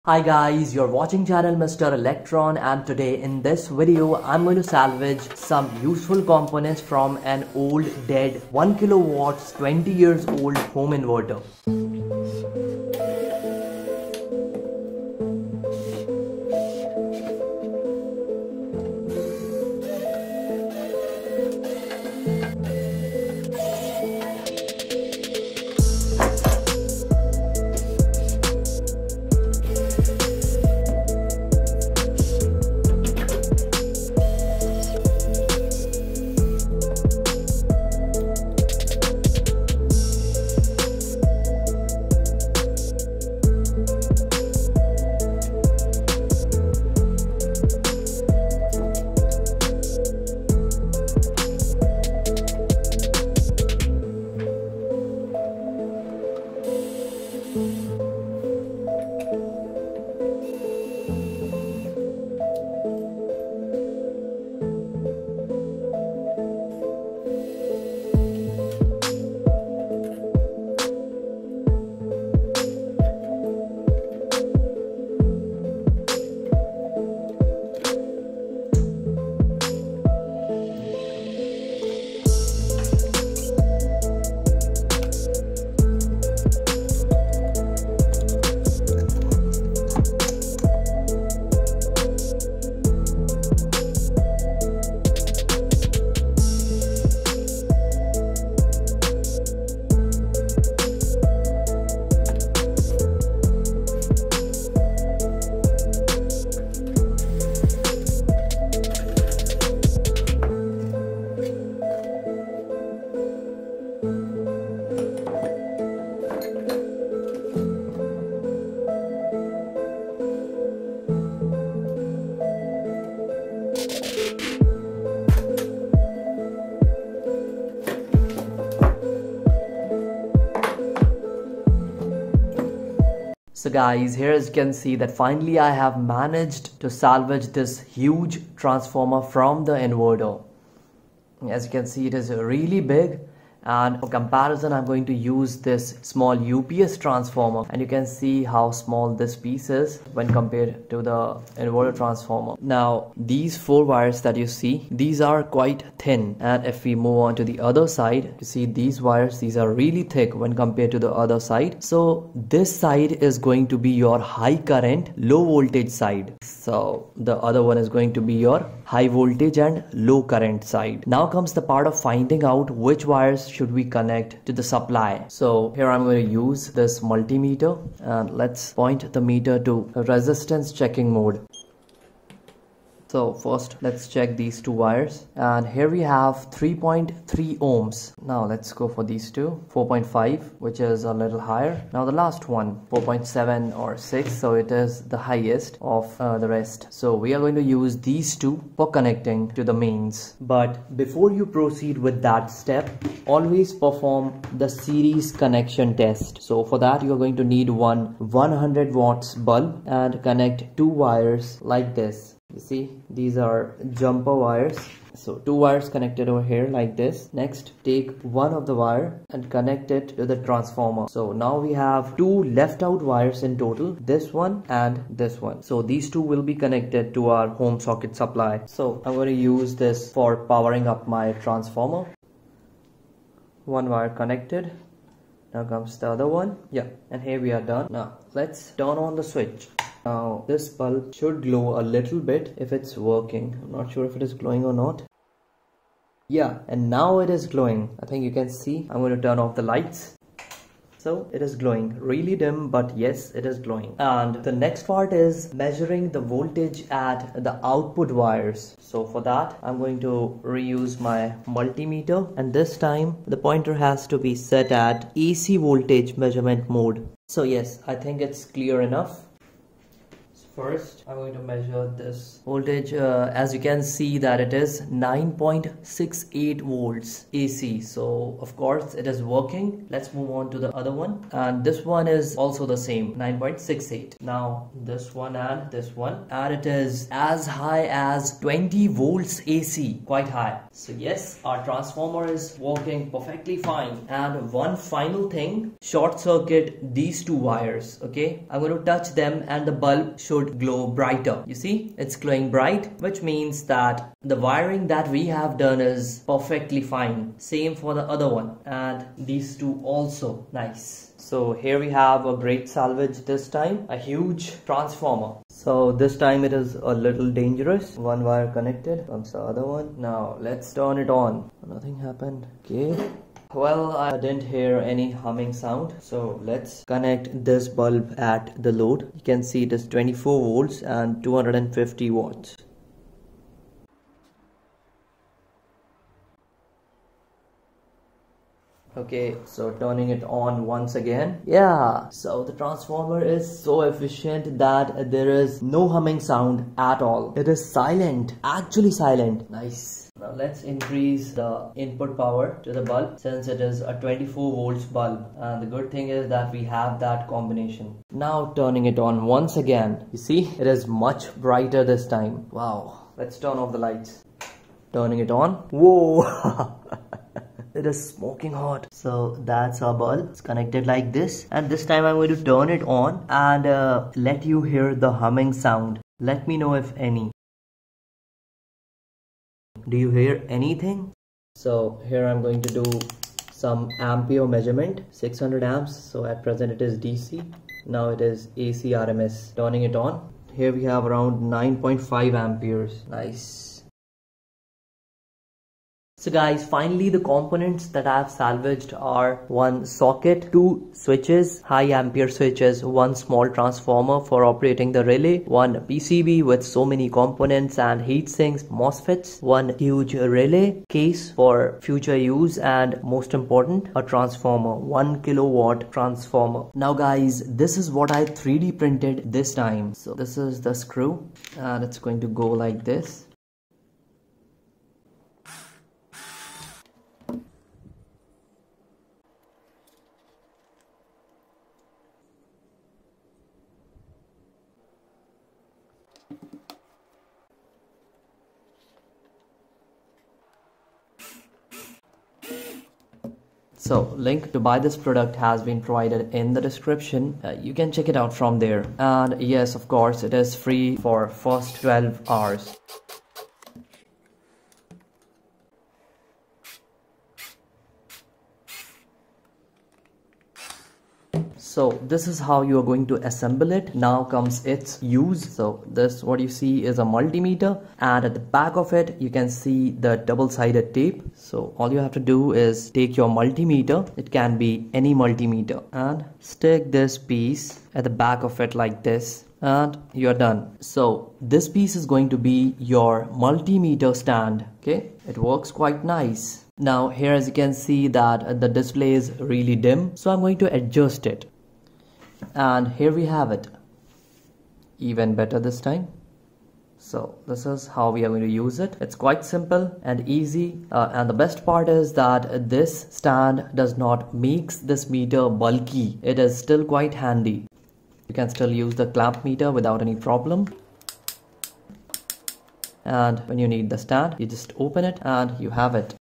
Hi guys, you're watching channel Mr. Electron, and today in this video I'm going to salvage some useful components from an old dead 1 kilowatts 20 years old home inverter. So guys, here as you can see that finally I have managed to salvage this huge transformer from the inverter. As you can see, it is really big, and for comparison I'm going to use this small UPS transformer, and you can see how small this piece is when compared to the inverter transformer. Now these four wires that you see, these are quite thin, and if we move on to the other side, you see these wires, these are really thick when compared to the other side. So this side is going to be your high current low voltage side, so the other one is going to be your high voltage and low current side. Now comes the part of finding out which wires should we connect to the supply. So here I'm going to use this multimeter, and let's point the meter to resistance checking mode. So first let's check these two wires, and here we have 3.3 ohms. Now let's go for these two, 4.5, which is a little higher. Now the last one, 4.7 or 6, so it is the highest of the rest. So we are going to use these two for connecting to the mains. But before you proceed with that step, always perform the series connection test. So for that you are going to need one 100 watts bulb and connect two wires like this. You see, these are jumper wires. So two wires connected over here like this. Next, take one of the wire and connect it to the transformer. So now we have two left out wires in total, this one and this one. So these two will be connected to our home socket supply. So I'm going to use this for powering up my transformer. One wire connected. Now comes the other one. Yeah, and here we are done. Now let's turn on the switch. Now this bulb should glow a little bit if it's working. I'm not sure if it is glowing or not. Yeah, and now it is glowing. I think you can see. I'm going to turn off the lights. So it is glowing, really dim, but yes, it is glowing. And the next part is measuring the voltage at the output wires. So for that, I'm going to reuse my multimeter, and this time the pointer has to be set at AC voltage measurement mode. So yes, I think it's clear enough. First, I'm going to measure this voltage. As you can see that it is 9.68 volts AC. So of course it is working. Let's move on to the other one. And this one is also the same, 9.68. Now this one and this one. And it is as high as 20 volts AC. Quite high. So yes, our transformer is working perfectly fine. And one final thing, short circuit these two wires. Okay, I'm going to touch them and the bulb should glow brighter. You see, it's glowing bright, which means that the wiring that we have done is perfectly fine. Same for the other one, and these two also. Nice. So here we have a great salvage this time, a huge transformer. So this time it is a little dangerous. One wire connected, comes the other one. Now let's turn it on. Nothing happened. Okay. Well, I didn't hear any humming sound, so let's connect this bulb at the load. You can see it is 24 volts and 250 watts. Okay, so turning it on once again. Yeah, so the transformer is so efficient that there is no humming sound at all. It is silent, actually silent. Nice. Now let's increase the input power to the bulb since it is a 24 volts bulb, and the good thing is that we have that combination. Now turning it on once again. You see, it is much brighter this time. Wow. Let's turn off the lights. Turning it on. Whoa. It is smoking hot. So that's our bulb. It's connected like this, and this time I'm going to turn it on and let you hear the humming sound. Let me know if any. Do you hear anything? So here I'm going to do some ampere measurement. 600 amps. So at present it is DC. Now it is AC RMS. Turning it on. Here we have around 9.5 amperes. Nice. So guys, finally the components that I have salvaged are one socket, two switches, high ampere switches, one small transformer for operating the relay, one PCB with so many components and heat sinks, MOSFETs, one huge relay case for future use, and most important, a transformer, 1 kilowatt transformer. Now guys, this is what I 3D printed this time. So this is the screw and it's going to go like this. So link to buy this product has been provided in the description. You can check it out from there. And yes, of course, it is free for first 12 hours. So this is how you are going to assemble it. Now comes its use. So this, what you see is a multimeter, and at the back of it you can see the double-sided tape. So all you have to do is take your multimeter, it can be any multimeter, and stick this piece at the back of it like this, and you're done. So this piece is going to be your multimeter stand. Okay, it works quite nice. Now here, as you can see, that the display is really dim, so I'm going to adjust it. And here we have it, even better this time. So this is how we are going to use it. It's quite simple and easy, and the best part is that this stand does not make this meter bulky. It is still quite handy. You can still use the clamp meter without any problem. And when you need the stand, you just open it and you have it.